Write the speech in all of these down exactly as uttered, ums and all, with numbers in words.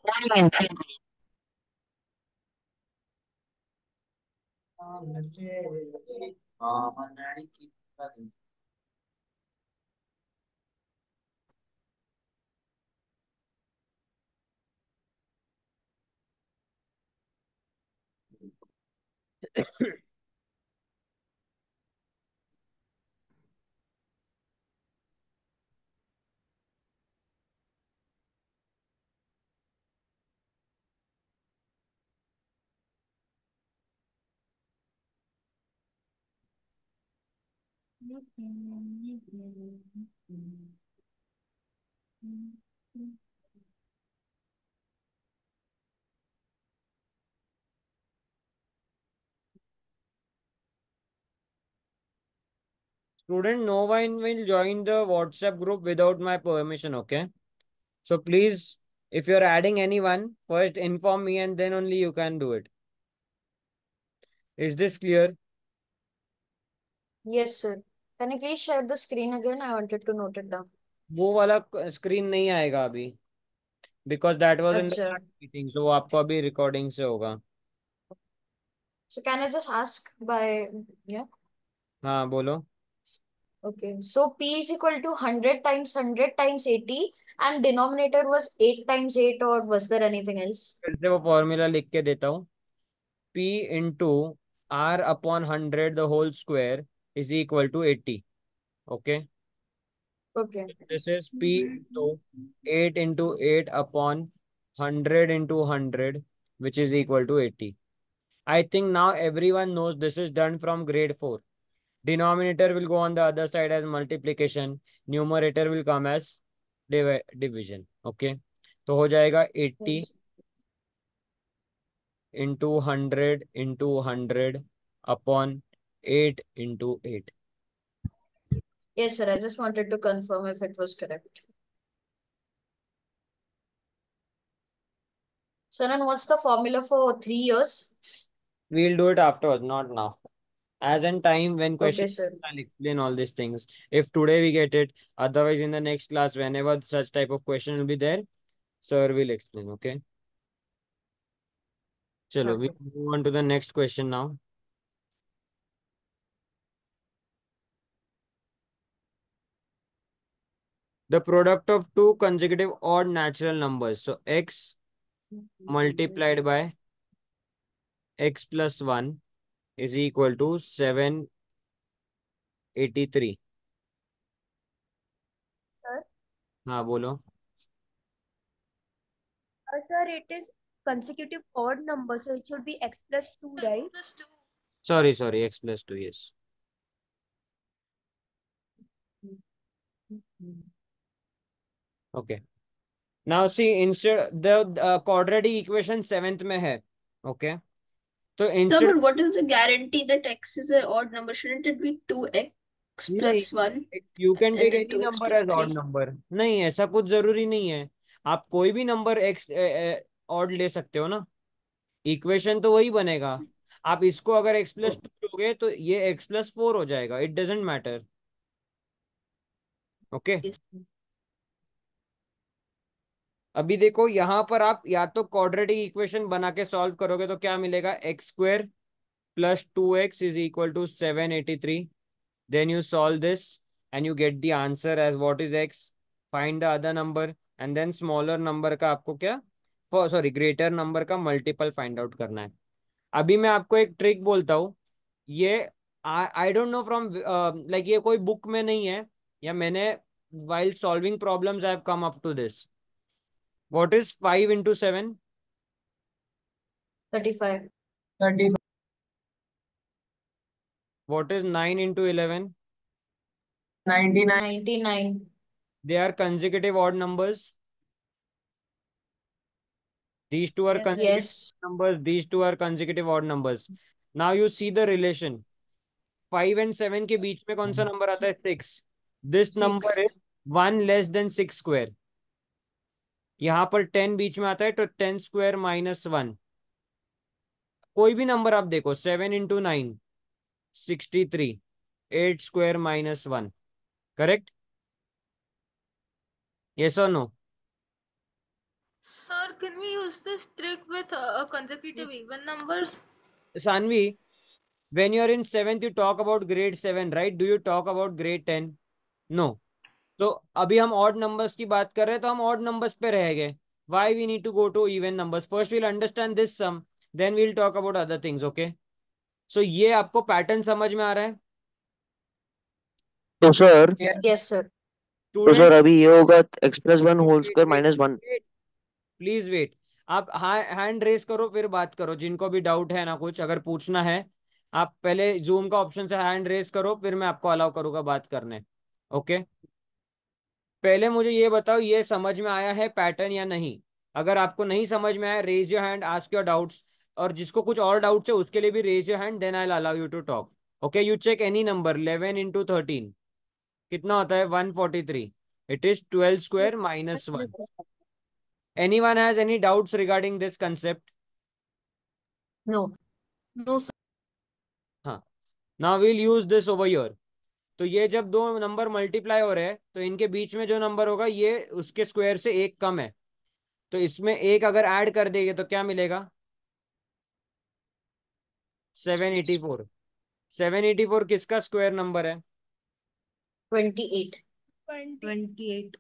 Student, no one will join the WhatsApp group without my permission, okay? So please, if you're adding anyone, first inform me and then only you can do it. Is this clear? Yes, sir. Can you please share the screen again? I wanted to note it down. वो वाला screen नहीं आएगा अभी, because that was in the अच्छा. Meeting, so वो आपको अभी recording से होगा. So can I just ask by, yeah? हाँ बोलो. Okay. So P is equal to one hundred times one hundred times eighty and denominator was eight times eight, or was there anything else? फिर से वो formula लिख के देता हूँ. P into R upon hundred the whole square is equal to eighty. Okay. Okay. This is P into eight into eight upon hundred into hundred which is equal to eighty. I think now everyone knows this is done from grade four. Denominator will go on the other side as multiplication. Numerator will come as divi division. Okay. तो हो जाएगा eighty Yes. into hundred into hundred upon eight into eight. Yes, sir. I just wanted to confirm if it was correct. So then what's the formula for three years? We'll do it afterwards, not now. As in time when Okay, question, sir. I'll explain all these things. If today we get it, otherwise in the next class, whenever such type of question will be there, sir will explain. Okay. Chalo, we Okay. move on to the next question now. The product of two consecutive odd natural numbers. So x multiplied by x plus one is equal to seven eighty-three. Sir, हाँ बोलो. uh, sir, it is consecutive odd number, so it should be x plus two, right? Sorry, sorry, x plus two, yes. Okay. Now see, instead the uh, quadratic equation seventh में है. Okay. So Sir, instead, but what is the guarantee that x is an odd number? Shouldn't it be two x नहीं, plus one you can and take then any two x number plus as odd three? number. नहीं, ऐसा कुछ जरूरी नहीं है. आप कोई भी नंबर x odd ले सकते हो ना. इक्वेशन तो वही बनेगा. आप इसको अगर x प्लस Oh, टू लोगे तो ये x प्लस फोर हो जाएगा. It doesn't matter. Okay. yes. अभी देखो यहाँ पर आप या तो क्वाड्रेटिक इक्वेशन बना के सॉल्व करोगे तो क्या मिलेगा, X square plus two X is equal to seven eighty three. Then you solve this and you get the answer as what is x. Find the other number and then smaller number का आपको क्या, sorry greater number का multiple find out करना है. अभी मैं आपको एक ट्रिक बोलता हूँ. ये I don't know from like ये कोई बुक में नहीं है, या मैंने while solving problems I have come up to this. What is five into seven? thirty-five. thirty-five. What is nine into eleven? ninety-nine. ninety-nine. They are consecutive odd numbers. These two are Yes, sir. consecutive Yes. numbers. These two are consecutive odd numbers. Now you see the relation. Five and seven के बीच में कौन सा number आता है, six. This number Six. is one less than six square. यहाँ पर ten बीच में आता है तो टेन स्क्वायर माइनस वन. कोई भी नंबर आप देखो, seven into nine sixty three. Eight square minus one. Correct? Yes और no? Sir can we use this trick with uh, consecutive even numbers? Sanvi, when you're in seventh, you talk about grade seven, right? Do you talk about grade ten? No. तो अभी हम odd numbers की बात कर रहे हैं, तो हम ऑड नंबर्स पे रह गए. Why we need to go to even numbers? First we'll understand this sum, then we'll talk about other things, okay? So ये आपको पैटर्न समझ में आ रहा है? तो सर Yes, sir. तो सर स्टूडेंट, अभी ये होगा X plus one whole square minus one. Please wait. आप हैंड रेस करो फिर बात करो, जिनको भी डाउट है ना कुछ अगर पूछना है. आप पहले जूम का ऑप्शन से हैंड रेस करो, फिर मैं आपको अलाउ करूंगा बात करने. ओके, पहले मुझे ये बताओ, ये समझ में आया है पैटर्न या नहीं? अगर आपको नहीं समझ में आया, raise your hand, ask your doubts. और जिसको कुछ और डाउट्स है उसके लिए भी raise your hand, then I allow you to talk. Okay, you check any number. Eleven into thirteen कितना होता है? One forty three. It is twelve square minus one. Anyone has any doubts regarding this concept? No. No, sir. हाँ. Now we'll use this over here. तो ये जब दो number multiply हो रहे हैं तो इनके बीच में जो नंबर होगा ये उसके स्क्वायर से एक कम है. तो इसमें एक अगर ऐड कर देंगे तो क्या मिलेगा? Seven eighty four. Seven eighty four किसका स्क्वायर नंबर है? twenty-eight. twenty-eight.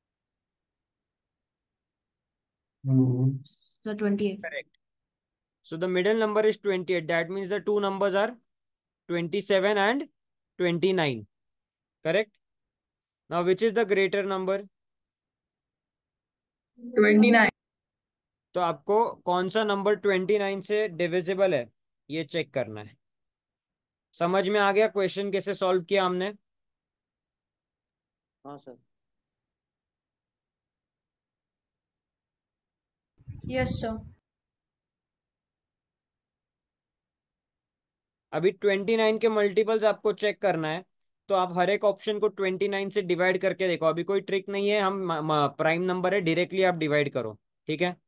So twenty-eight. Correct. So the middle number is twenty-eight. That means the two numbers are twenty-seven and twenty-nine. Correct? Now which is the greater number? twenty-nine. तो आपको कौन सा number उनतीस से divisible है ये check करना है. समझ में आ गया क्वेश्चन कैसे सॉल्व किया हमने? हाँ सर. Yes, sir. अभी उनतीस के मल्टीपल्स आपको चेक करना है, तो आप हर एक ऑप्शन को उनतीस से डिवाइड करके देखो. अभी कोई ट्रिक नहीं है, हम प्राइम नंबर है, डायरेक्टली आप डिवाइड करो. ठीक है,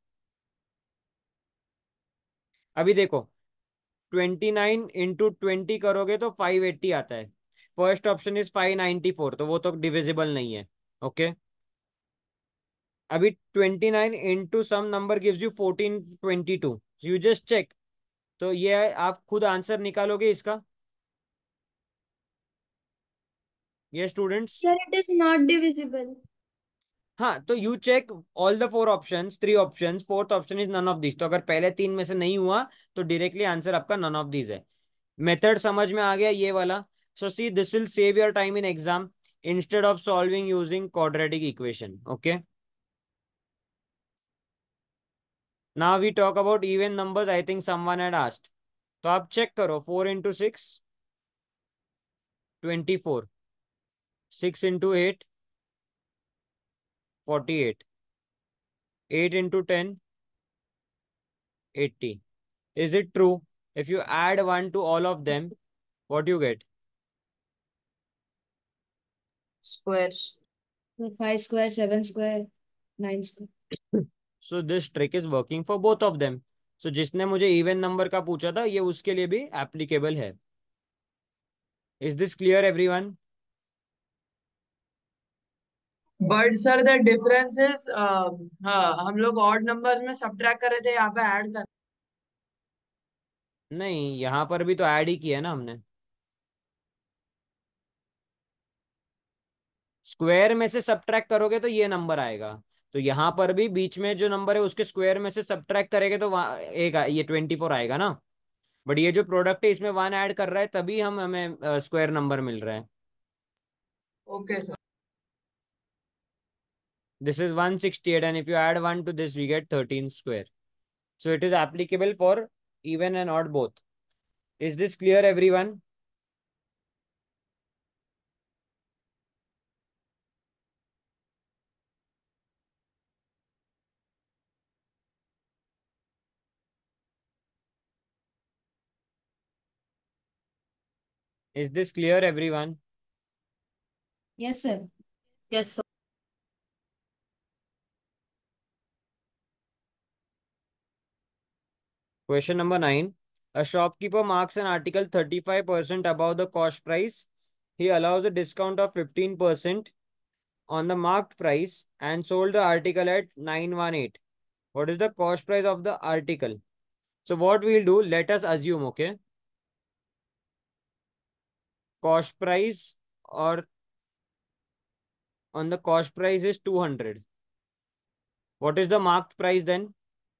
अभी देखो ट्वेंटी नाइन इंटू ट्वेंटी करोगे तो फाइव एट्टी आता है. First option is five ninety four, तो वो तो डिविजिबल नहीं है. ओके, अभी twenty nine into some number gives you fourteen twenty two. You just check. तो ये आप खुद आंसर निकालोगे इसका. ये students, Sir, it is not divisible. हाँ, तो you check all the four options, three options, fourth option is none of this. तो अगर पहले तीन में से नहीं हुआ तो डायरेक्टली आंसर आपका नन ऑफ दिस है. मेथड समझ में आ गया ये वाला? So see, this will save your time in exam instead of solving using quadratic equation. Okay, now we talk about even numbers. I think someone had asked. तो आप check करो, four into six twenty four, six into eight forty eight, eight into ten eighty. Is it true? If you add one to all of them, what do you get? Squares. Five square, seven square, nine square. So this trick is working for both of them. So जिसने मुझे even number का पूछा था ये उसके लिए भी applicable है. Is this clear everyone? But sir the difference is हाँ हम लोग ऑड नंबर्स में सब्ट्रैक्ट कर रहे थे, यहाँ पे ऐड कर. नहीं, यहाँ पर भी तो ऐड ही किया है ना हमने. स्क्वायर में से सब्ट्रैक्ट करोगे तो ये नंबर आएगा. तो यहाँ पर भी बीच में जो नंबर है उसके स्क्वायर में से सब्ट्रैक्ट करेंगे तो वहाँ एक आ- ये ट्वेंटी फोर आएगा ना. बट ये जो प्रोडक्ट है इसमें वन ऐड कर रहा है तभी हम हमें स्क्वायर नंबर मिल रहा है. Okay sir. This is one sixty-eight, and if you add one to this, we get thirteen square. So it is applicable for even and odd both. Is this clear, everyone? Is this clear, everyone? Yes, sir. Yes, sir. Question number nine. A shopkeeper marks an article thirty-five percent above the cost price. He allows a discount of fifteen percent on the marked price and sold the article at nine one eight. What is the cost price of the article? So what we'll do, let us assume, okay, cost price or on the cost price is two hundred. What is the marked price then?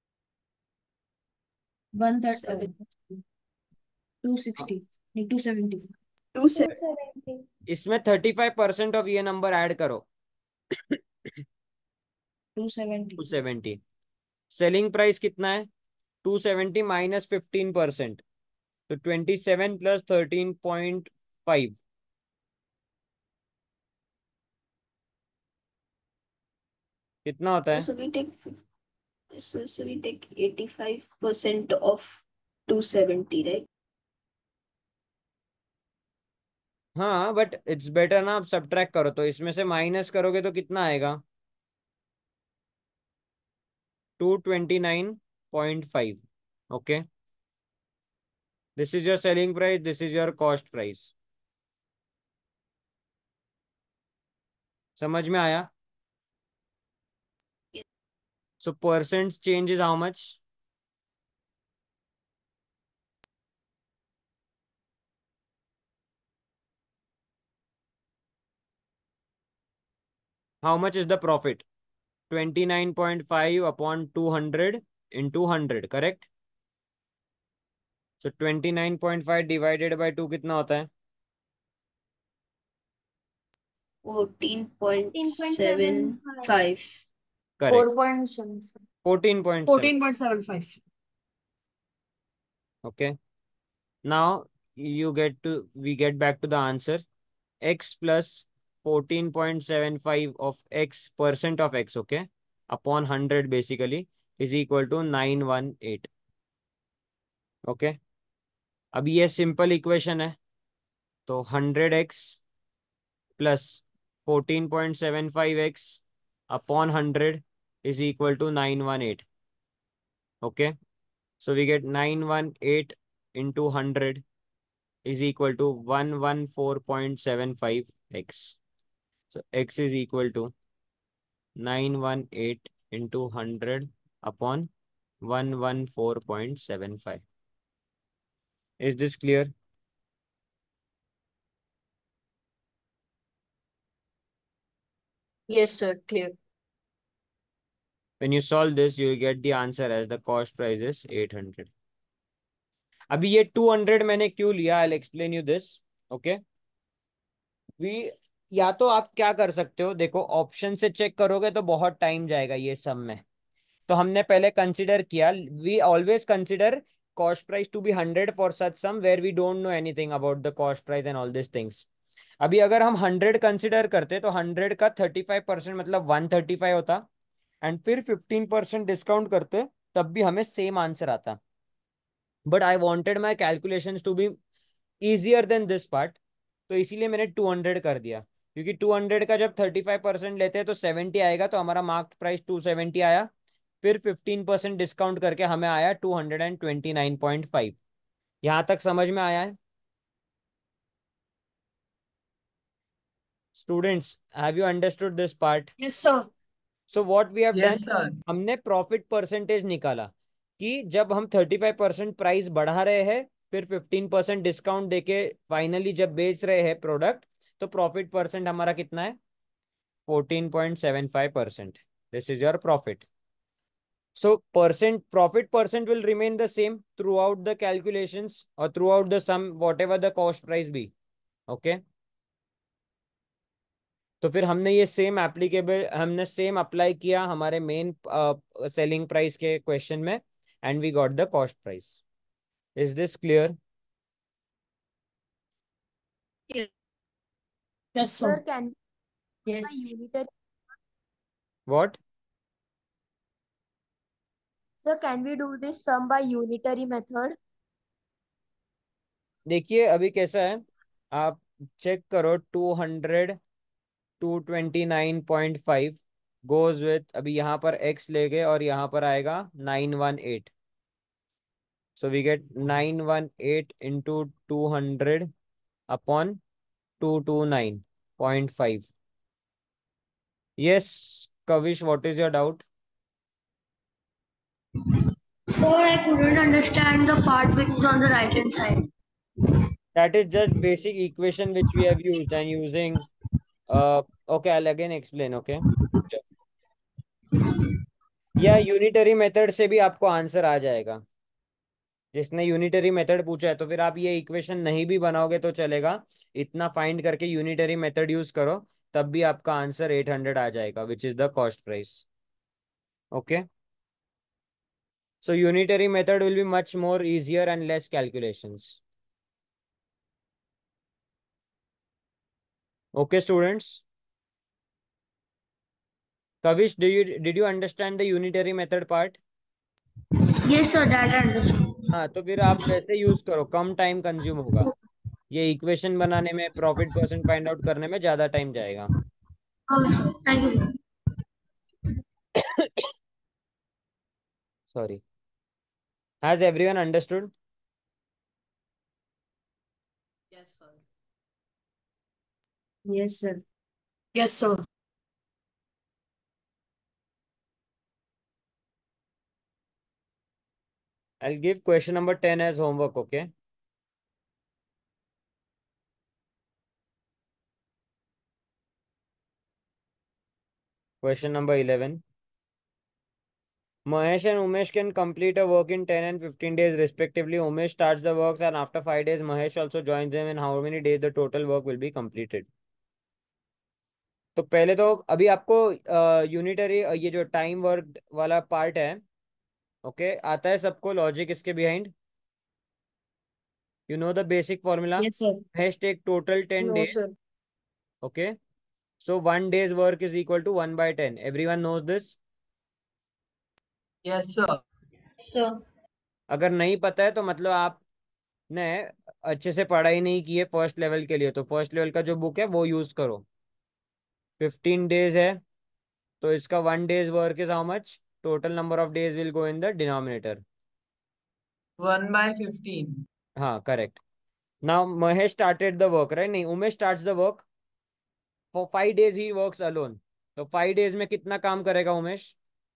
One thirty. Seven. Two sixty. नहीं, two seventy. Two seven. two seventy. इसमें thirty five percent of ये number add करो. Two seventy. Two seventy. Selling price कितना है? Two seventy minus fifteen percent, तो twenty seven plus thirteen point five. कितना होता है? So we take fif- so, so we take eighty-five percent of two seventy, right? हाँ, but it's better ना, आप subtract करो, तो इसमें से माइनस करोगे तो कितना आएगा? Two twenty nine point five. Okay, this is your selling price, this is your cost price. समझ में आया? So percent change is how much? How much is the profit? twenty-nine point five upon two hundred into one hundred, correct? So twenty-nine point five divided by two कितना होता है? Fourteen point fourteen point seven seven five. Correct. four point seven. fourteen point seven. Fourteen point seven five. Okay. Now you get to, we get back to the answer. X plus fourteen point seven five of X, percent of X, okay, upon one hundred basically is equal to nine one eight. Okay. अभी ये simple equation है, तो hundred X plus fourteen point seven five X upon hundred is equal to nine one eight. Okay, so we get nine one eight into hundred is equal to one hundred fourteen point seven five x. So x is equal to nine hundred eighteen into one hundred upon one hundred fourteen point seven five. Is this clear? Yes, sir. Clear. When you solve this, you will get the answer as the cost price is eight hundred. अभी ये two hundred मैंने क्यों लिया? I'll explain you this. Okay. We, या तो आप क्या कर सकते हो, देखो ऑप्शन से चेक करोगे तो बहुत टाइम जाएगा ये सब में. तो हमने पहले कंसिडर किया, we always consider cost price to be hundred for such some where we don't know anything about the cost price and all this things. अभी अगर हम हंड्रेड कंसिडर करते तो हंड्रेड का थर्टी फाइव परसेंट मतलब one thirty five होता, and फिर fifteen percent discount करते तब भी हमें सेम आंसर आता. But I wanted my calculation to be easier then this part, तो इसीलिए मैंने टू हंड्रेड कर दिया, क्योंकि टू हंड्रेड का जब थर्टी फाइव परसेंट लेते हैं तो सेवेंटी आएगा, तो हमारा मार्क्ड प्राइस टू सेवेंटी आया. फिर फिफ्टीन परसेंट डिस्काउंट करके हमें आया two hundred and twenty nine point five. यहां तक समझ में आया है students? Have you understood this part? Yes, sir. So what we have done, yes sir. हमने प्रॉफिट परसेंटेज निकाला कि जब हम थर्टी फाइव परसेंट प्राइस बढ़ा रहे हैं, फिर फिफ्टीन परसेंट डिस्काउंट देके फाइनली जब बेच रहे हैं प्रोडक्ट, तो प्रॉफिट परसेंट हमारा कितना है? Fourteen point seven five percent. This is your profit. So percent profit percent will remain the same throughout the calculations or throughout the sum, whatever the cost price be. Okay. तो फिर हमने ये same applicable, हमने same apply किया हमारे main selling price के question में, and we got the cost price. Is this clear? Yes, Sir, sir. can we Yes. by unitary? What? Sir, can we do this sum by unitary method? देखिए अभी कैसा है, आप check करो. Two hundred two twenty nine point five goes with, अभी यहाँ पर x ले गए और यहाँ पर आएगा nine one eight. So we get nine one eight into two hundred upon two twenty-nine point five. Yes, Kavish, what is your doubt? Sir, I couldn't understand the part which is on the right hand side. That is just basic equation which we have used and using. Uh, okay, I'll again explain. Okay. या unitary method से भी आपको answer आ जाएगा. जिसने unitary method पूछा है तो फिर आप ये इक्वेशन नहीं भी बनाओगे तो चलेगा. इतना फाइंड करके यूनिटरी मेथड यूज करो, तब भी आपका आंसर एट हंड्रेड आ जाएगा, which is the cost price. Okay. So unitary method will be much more easier and less calculations. Okay, students. Kavish, do you did you understand the unitary method part? Yes, sir, that I understand. हाँ, तो फिर आप वैसे use करो, कम time consume होगा. ये equation बनाने में, प्रॉफिट परसेंट फाइंड आउट करने में ज्यादा टाइम जाएगा. Oh, sir. Thank you. Sorry. Has everyone understood? Yes, sir. Yes, sir. Yes, sir. I'll give question number ten as homework, okay? Question number eleven. Mahesh and Umesh can complete a work in ten and fifteen days respectively. Umesh starts the works and after five days, Mahesh also joins them. In how many days the total work will be completed? तो पहले तो अभी आपको unitary ये जो time work वाला part है, okay, आता है सबको लॉजिक इसके behind. You know the basic formula. Yes, sir. Mahesh take total ten No, days. sir. Okay. So one day's work is equal to one by ten. Everyone knows this. Yes, sir. Sir. अगर नहीं पता है तो मतलब आपने अच्छे से पढ़ाई नहीं की है फर्स्ट लेवल के लिए, तो फर्स्ट लेवल का जो बुक है वो यूज करो. फिफ्टीन डेज है तो इसका one days work is how much? Total number of days will go in the denominator. One by fifteen. हाँ, correct. Now Mahesh started the work, right? नहीं, Umesh starts the work. For five days he works alone. तो five days में कितना काम करेगा Umesh?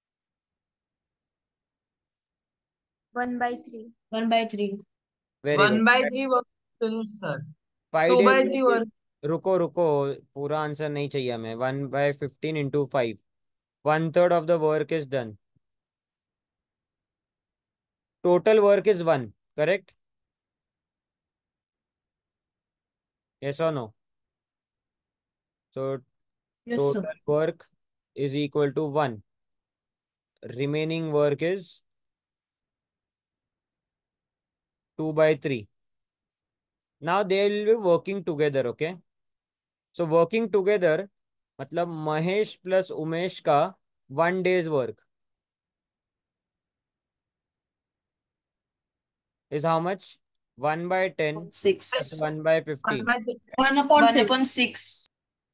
One by three. One by three. Very One good. by three work finished, sir. Five Two by days three work. रुको रुको, पूरा answer नहीं चाहिए हमें. One by fifteen into five, one third of the work is done. Total work is one, correct? Yes और no? So Yes, sir. total work is equal to one. Remaining work is two by three. Now they will be working together, okay? So working together मतलब Mahesh plus Umesh का one days work is how much? one by ten plus Six. one by One fifteen. by six. One upon One six. upon six.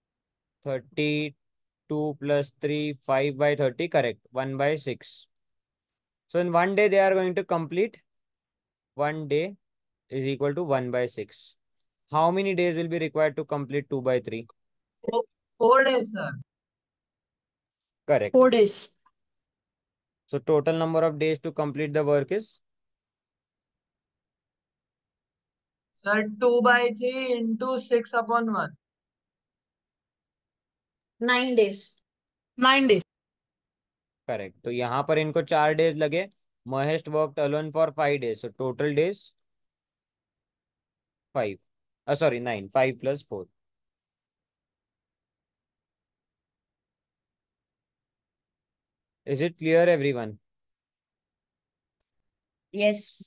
thirty-two plus three, five by thirty, correct. one by six. So in one day they are going to complete. One day is equal to one by six. How many days will be required to complete two by three? Four, four days, sir. Correct. Four days. So total number of days to complete the work is? Sir, two by three into six upon one. Nine days. Nine days. Correct. तो यहाँ पर इनको चार days लगे. Mahesh worked alone for five days. So total days five, sorry nine. Five plus four. Is it clear everyone? Yes.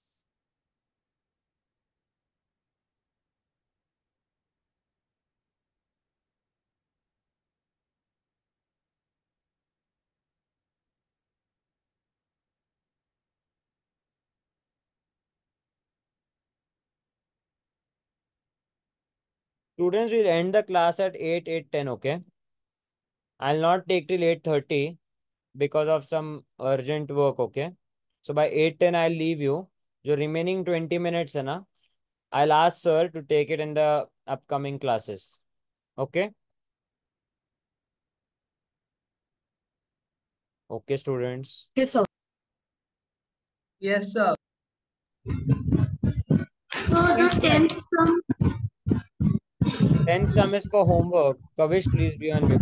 Students will end the class at eight, eight ten, okay? I'll not take till eight thirty because of some urgent work, okay? So by eight ten I'll leave you. जो remaining twenty minutes है ना, I'll ask sir to take it in the upcoming classes. Okay? Okay, students. Okay, sir. Yes, sir. So the tenth sum. Tenth sum is for homework. Kavish, please be on mute.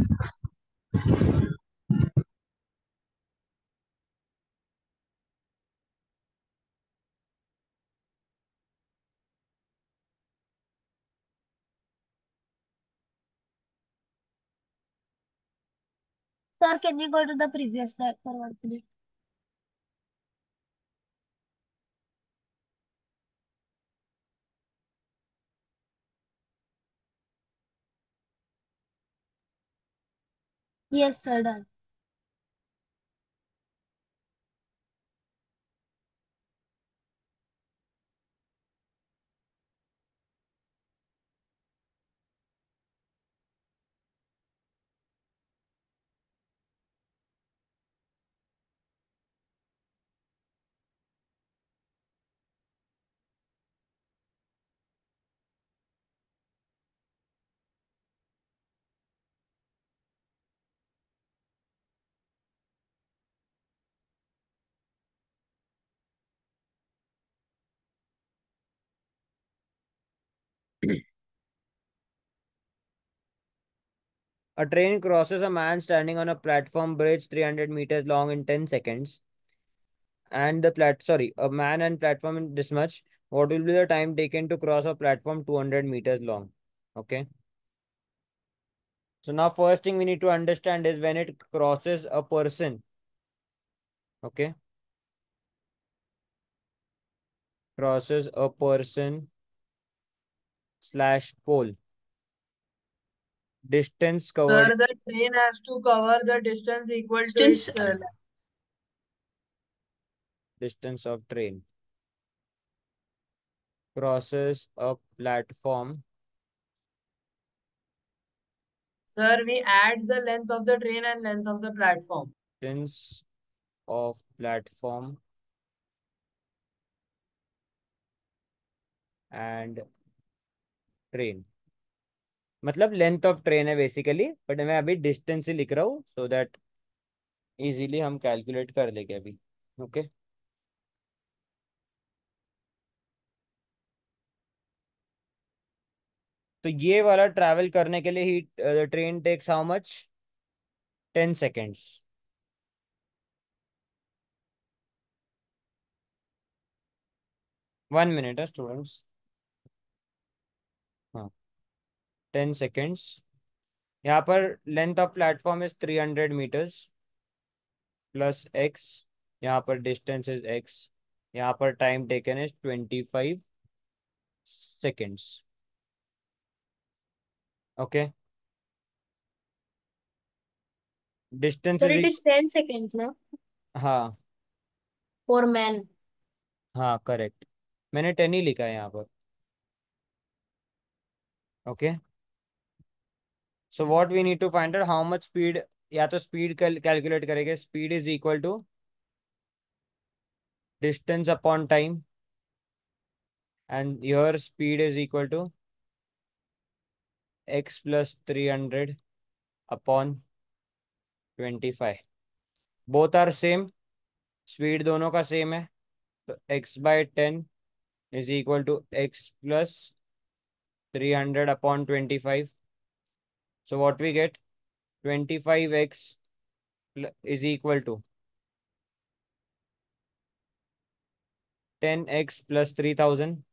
Sir, can you go to the previous slide for one minute? Yes, sir, done. A train crosses a man standing on a platform bridge three hundred meters long in ten seconds. And the plat, sorry, a man and platform in this much. What will be the time taken to cross a platform two hundred meters long? Okay. So now first thing we need to understand is when it crosses a person. Okay. Crosses a person slash pole. Distance covered. Sir, the train has to cover the distance equal to Distance. its uh, Distance of train. Crosses a platform. Sir, we add the length of the train and length of the platform. Distance of platform and train. मतलब length of train है basically, but मैं अभी distance ही लिख रहा हूँ so that easily हम calculate कर लेंगे अभी. ओके. तो ये वाला ट्रैवल करने के लिए ही train takes how much? Ten seconds. One minute है स्टूडेंट्स. हाँ, टेन सेकेंड्स. यहाँ पर length of platform is three hundred meters plus x. यहाँ पर डिस्टेंस इज एक्स. यहाँ पर time taken is twenty five seconds. Okay. Distance Sir, is. it is ten seconds now हाँ for man. हाँ करेक्ट. मैंने टेन ही लिखा है यहाँ पर. Okay. So what we need to find out how much speed. या तो स्पीड कैलकुलेट करेंगे. Speed is equal to distance upon time and your speed is equal to x plus three hundred upon twenty five. Both are same. Speed दोनों का same है. तो x by ten is equal to x plus three hundred upon twenty five. So what we get? Twenty five x is equal to ten x plus three thousand.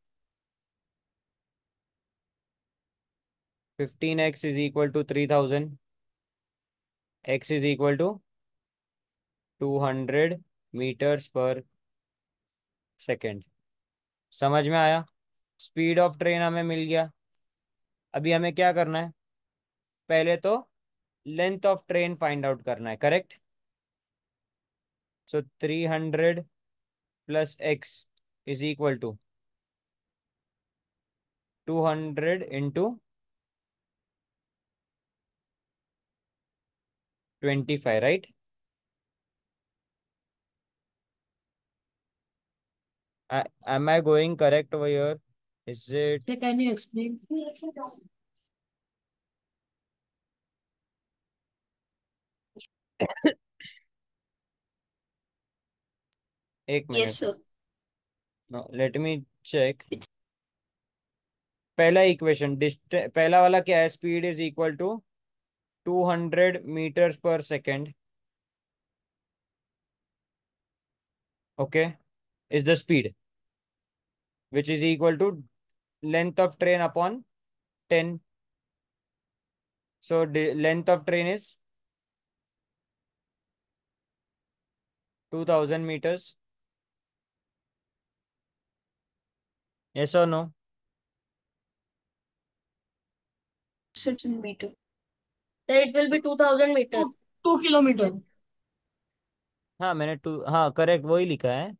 fifteen x is equal to three thousand. X is equal to two hundred meters per second. समझ में आया? Speed of train हमें मिल गया. अभी हमें क्या करना है? पहले तो length of train find out करना है. Correct. So three hundred plus x is equal to two hundred into twenty five. Right. Am I going correct over here? Is it? So can you explain? एक Yes, मिनट. sir. No let me check. पहला equation डिस्ट पहला वाला क्या है? Speed is equal to two hundred meters per second. Okay, is the speed which is equal to length of train upon ten. So the length of train is two thousand meters. Yes or no? It's in meter. Then it will be two thousand meters. Two, two kilometer. हाँ मैंने to हाँ correct वही लिखा है.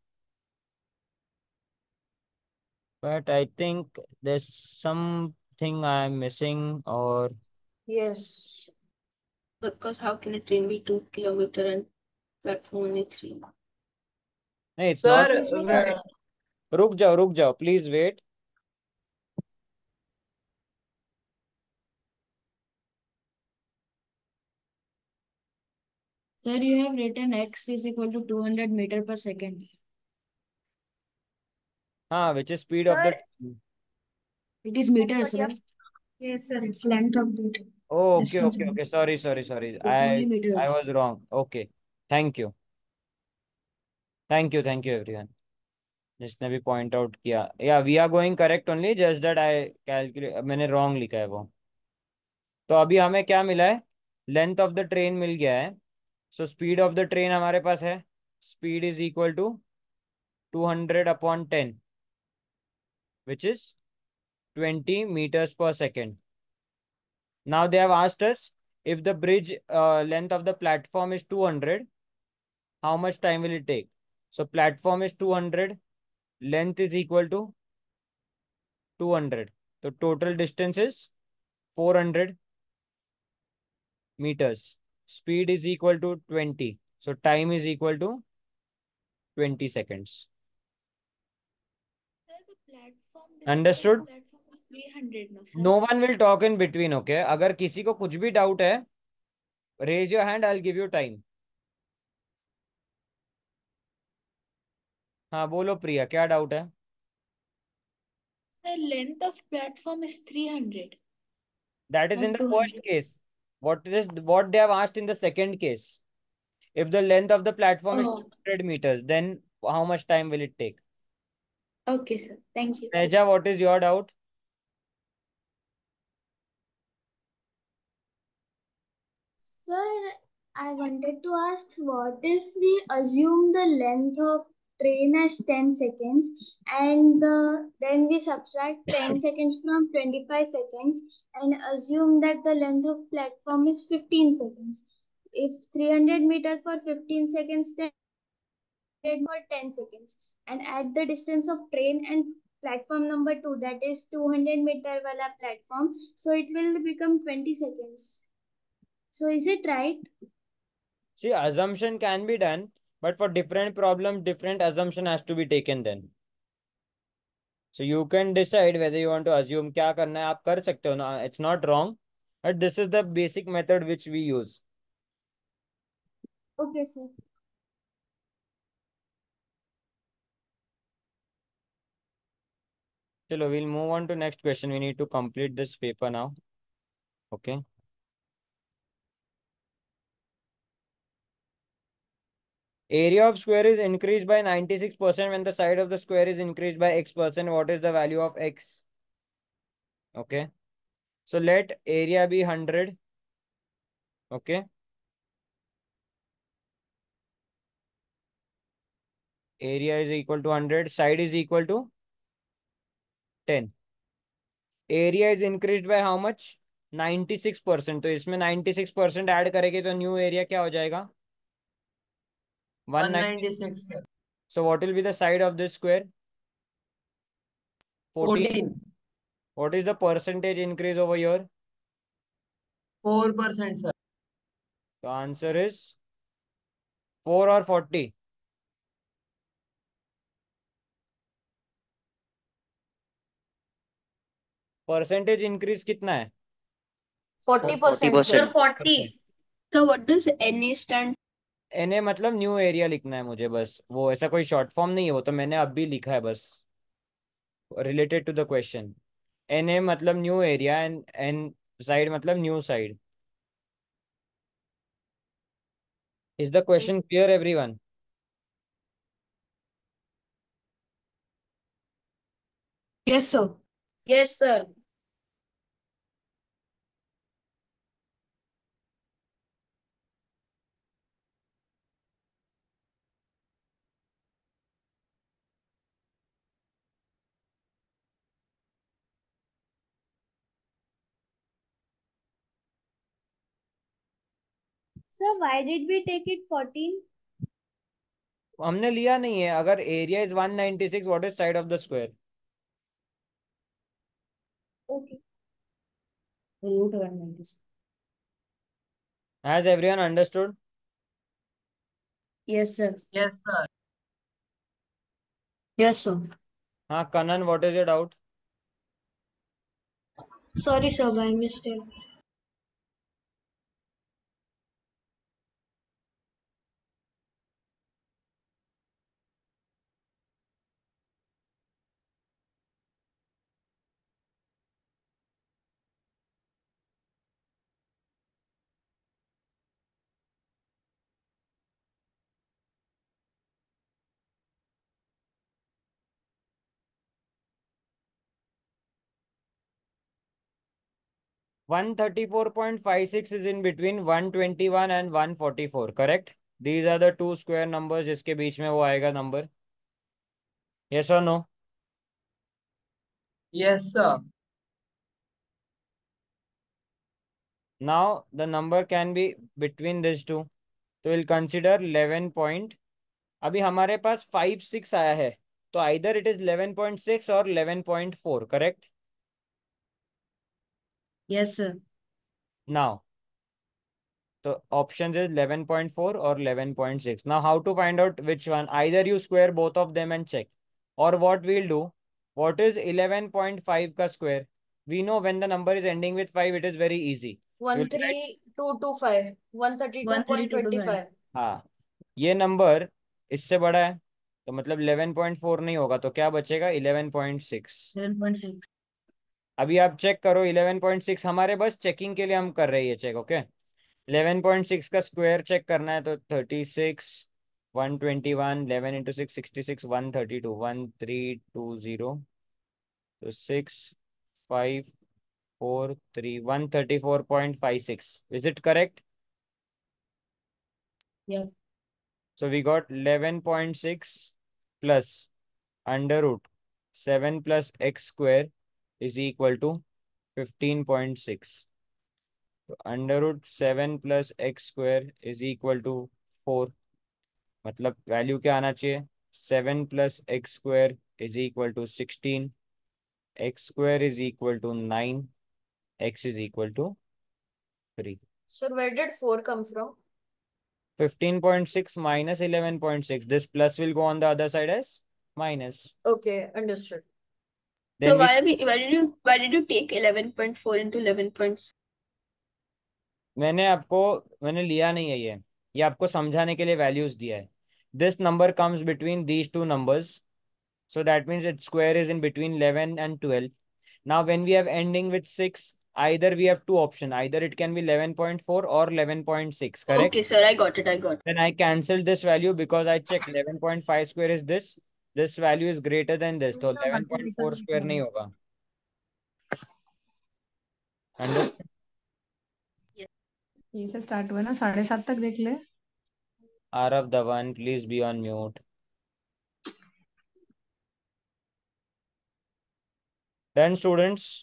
But I think there's something I'm missing or Yes. Because how can a train be two kilometer and platform only three? नहीं it's not. Sir रुक जाओ रुक जाओ please wait. Sir, you have written x is equal to two hundred meter per second. हाँ which is speed of the. It is meters, बढ़िया. right? Yes, sir. It's length of the Oh, okay distance. okay okay sorry sorry sorry It's I only I meters. was wrong. Okay, thank you thank you thank you everyone जिसने भी point out किया. या we are going correct only just that I calculate मैंने wrong लिखा है वो. तो अभी हमें क्या मिला है? लेंथ ऑफ द ट्रेन मिल गया है. So speed of the train हमारे पास है. Speed is equal to two hundred upon ten which is twenty meters per second. Now they have asked us if the bridge uh, length of the platform is two hundred, how much time will it take? So platform is two hundred, length is equal to two hundred. So total distance is four hundred meters. Speed is equal to twenty. So time is equal to twenty seconds. Understood? No one will talk in between, okay? अगर किसी को कुछ भी doubt है, raise your hand, I'll give you time. हाँ बोलो प्रिया, क्या doubt है? The length of platform is three hundred. That is in Not the first two hundred. case. What is what they have asked in the second case? If the length of the platform is Oh, two hundred meters, then how much time will it take? okay, sir. Thank you. Neja, what is your doubt? Sir, I wanted to ask, what if we assume the length of train as ten seconds and the, then we subtract ten seconds from twenty-five seconds and assume that the length of platform is fifteen seconds. If three hundred meter for fifteen seconds, then for ten seconds, and add the distance of train and platform number two, that is two hundred meter wala platform, so it will become twenty seconds. So is it right? See, assumption can be done, but for different problems, different assumption has to be taken then. So you can decide whether you want to assume क्या करना है आप कर सकते हो ना. It's not wrong, but this is the basic method which we use. Okay, sir. Chalo, we'll move on to next question. We need to complete this paper now. Okay. Area of square is increased by ninety-six percent when the side of the square is increased by x percent. What is the value of x? Okay. So let area be one hundred. Okay. Area is equal to one hundred. Side is equal to ten. Area is increased by how much? ninety-six percent. तो इसमें ninety-six percent add करेंगे तो new area क्या हो जाएगा? one ninety-six. So what will be the side of this square? fourteen. fourteen. What is the percentage increase over here? four percent, sir. The answer is four or forty. Percentage increase कितना है? forty percent, percent. sir. forty. So what does N stand? N A मतलब new area लिखना है मुझे बस, वो ऐसा कोई शॉर्ट फॉर्म नहीं है, वो तो मैंने अभी लिखा है बस, related to the question. N A मतलब new area and N side मतलब new side. Is the question clear everyone? Yes, sir. Yes, sir. Sir, why did we take it fourteen? हमने लिया नहीं है। अगर area is one ninety six, what is side of the square? Okay. Root one ninety-six. Has everyone understood? Yes, sir. Yes, sir. Yes, sir. हाँ Kanan, what is your doubt? Sorry, sir, by mistake. one thirty-four point five six is in between one twenty-one and one forty-four, correct? These are the two square numbers जिसके बीच में वो आएगा number. Yes or no? Yes, sir. Now the number can be between these two, तो we'll consider eleven point। अभी हमारे पास five six आया है, तो either it is eleven point six or eleven point four, correct? Yes, sir. Now the options is eleven point four or eleven point six. Now how to find out which one? Either you square both of them and check, or what we'll do, what is eleven point five का square? We know when the number is ending with five, it is very easy. One We'll write, three two two five. One thirty two One thirty point two to twenty five. five. हाँ ये number इससे बड़ा है, तो मतलब eleven point four नहीं होगा, तो क्या बचेगा? eleven point six। Seven point six. अभी आप चेक करो, eleven point six हमारे बस चेकिंग के लिए हम कर रहे हैं ये check, okay? eleven point six का स्क्वायर चेक करना है, तो thirty-six, one twenty-one, eleven into six, sixty-six, one thirty-two, one three two zero, तो six five four three, one thirty-four point five six, is it correct? Yeah. So we got eleven point six plus under root seven plus x square is equal to fifteen point six. तो under root seven plus x square is equal to four, मतलब value क्या आना चाहिए? Seven plus x square is equal to sixteen, x square is equal to nine, x is equal to three. Sir, where did four come from? fifteen point six minus eleven point six, this plus will go on the other side as minus. Okay, understood. So Then we, why we why did you why did you take eleven point four into eleven point six? मैंने आपको मैंने लिया नहीं है ये ये आपको समझाने के लिए वैल्यूज दिया है। This number comes between these two numbers, so that means its square is in between eleven and twelve. Now when we have ending with six, either we have two option, either it can be eleven point four or eleven point six, correct? Okay, sir, I got it. I got it. Then I cancelled this value because I checked eleven point five square is this, this value is greater than this, तो eleven point four square नहीं होगा। Understood? ये से start हुआ ना, साढ़े सात तक देख ले। Arav Dhawan, please be on mute. Done, students?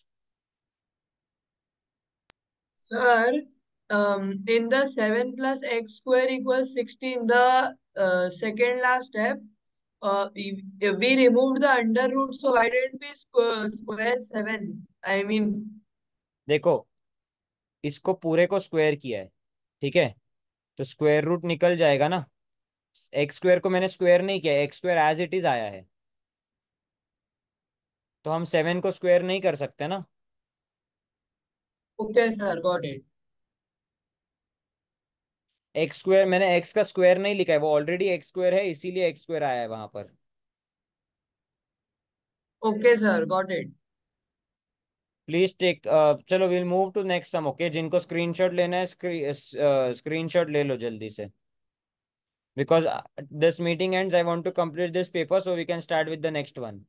Sir, um, in the seven plus x square equals sixteen, the uh, second last step, uh, if, if we removed the under root, so why didn't we square, square seven? I mean, देखो इसको पूरे को square किया है, ठीक है, तो square root निकल जाएगा ना। एक्स स्क्वायर को मैंने स्क्वायर नहीं किया, x square as it is आया है, तो हम सेवन को स्क्वायर नहीं कर सकते ना। okay, sir, got it. X square, मैंने एक्स का स्क्वायर नहीं लिखा है, वो ऑलरेडी एक्स स्क्वायर है, इसीलिए एक्स स्क्वायर आया है वहां पर. Okay, sir, got it. Please take, चलो will move to next sum. Okay, जिनको स्क्रीनशॉट लेना है स्क्रीनशॉट ले लो जल्दी से, because this meeting ends, I want to complete this paper so we can start with the next one.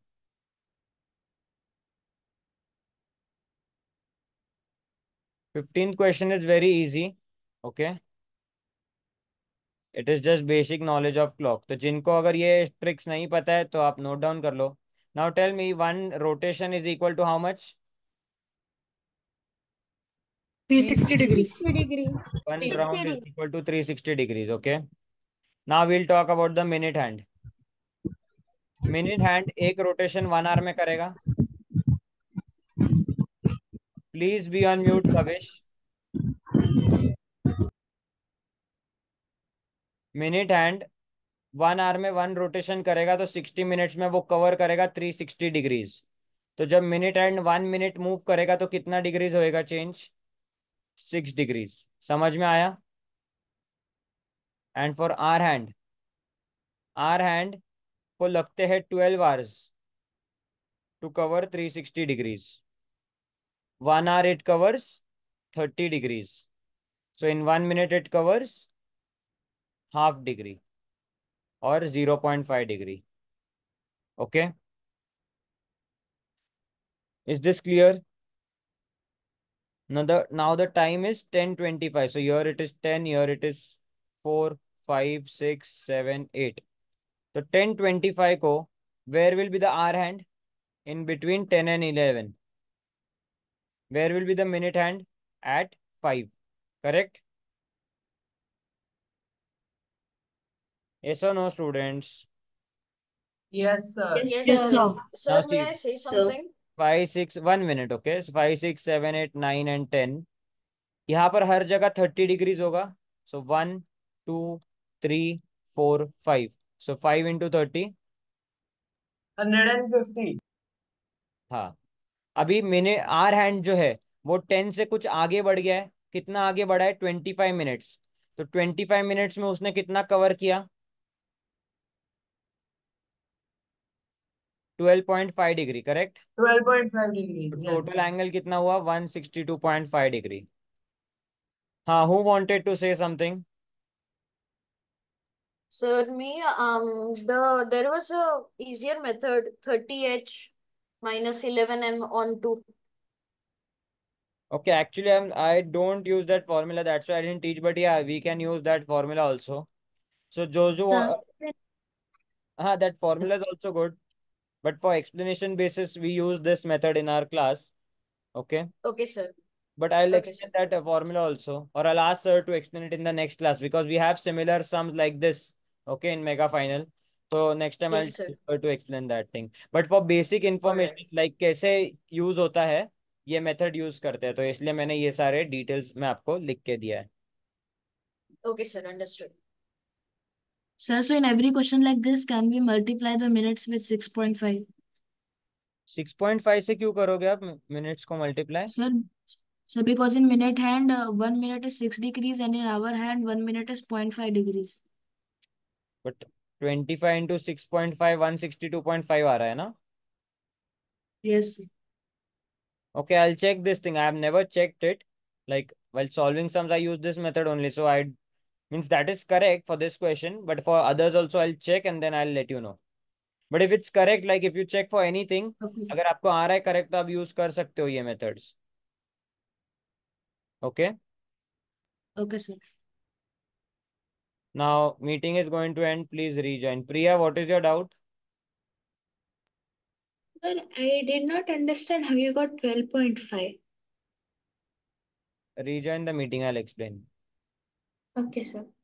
Fifteenth question is very easy. Okay, it is just basic knowledge of clock. तो जिनको अगर ये tricks नहीं पता है तो आप note down कर लो. Now tell me, one rotation is equal to how much? three hundred sixty degrees. sixty degree. One sixty round is degree. equal to three hundred sixty degrees. Okay. Now we'll talk about the minute hand. Minute hand एक rotation one hour में करेगा. Please be on mute Kavish. Minute hand one hour में one rotation करेगा तो sixty minutes में वो cover करेगा three sixty degrees. तो जब minute hand one minute move करेगा तो कितना डिग्रीज होएगा चेंज? Six degrees. समझ में आया? And for hour hand, hour hand को लगते हैं twelve hours to cover three sixty degrees. One hour it covers thirty degrees. So in one minute it covers half degree or zero point five degree. Okay. Is this clear? Now the, now the time is ten twenty-five. So here it is ten, here it is four, five, six, seven, eight. So ten twenty-five ko, where will be the hour hand? In between ten and eleven. Where will be the minute hand? At five. Correct? Yes or no, students? Yes, sir. Yes, Yes, sir. sir. Sir, Now may see, I say So, something? Five six one minute. Okay, five six seven eight nine and ten. यहाँ पर हर जगह thirty degrees होगा. So one two three four five. So five into thirty. Hundred and fifty. हाँ. अभी minute are hand जो है वो टेन से कुछ आगे बढ़ गया है. कितना आगे बढ़ा है? Twenty five minutes. तो ट्वेंटी फाइव मिनट्स में उसने कितना कवर किया? Twelve point five degree. Correct. Twelve point five degrees. Yes. Total angle कितना हुआ? One sixty two point five degree. हाँ, who wanted to say something? Sir, me, um, the there was a easier method, thirty h minus eleven m on two. Okay, actually, I'm, I don't use that formula. That's why I didn't teach. But yeah, we can use that formula also. So Jojo, Sir. uh, uh, that formula is also good. But for explanation basis, we use this method in our class. Okay. Okay, sir. But I'll Okay, sir. explain that uh, formula also. Or I'll ask sir to explain it in the next class because we have similar sums like this. Okay, in mega final. So next time I'll Yes, sir. tell her to explain that thing. But for basic information, Alright. like कैसे use होता है, ये method use करते हैं, तो इसलिए मैंने ये सारे डिटेल्स में आपको लिख के दिया है. Okay, sir. Understood. Sir, so in every question like this, can we multiply the minutes with six point five? Six point five से क्यों करोगे आप मिनट्स को multiply? Sir, so because in minute hand, uh, one minute is six degrees and in hour hand, one minute is zero point five degrees. But twenty five into six point five one sixty two point five आ रहा है ना? Yes, sir. Okay, I'll check this thing. I have never checked it. Like while solving sums, I use this method only. So I means that is correct for this question. But for others also, I'll check and then I'll let you know. But if it's correct, like if you check for anything, Okay, sir. अगर आपको आ रहा है correct, तो आप use कर सकते हो ये methods. Okay. Okay, sir. Now meeting is going to end. Please rejoin. Priya, what is your doubt? sir, I did not understand how you got twelve point five. Rejoin the meeting. I'll explain. Okay, sir.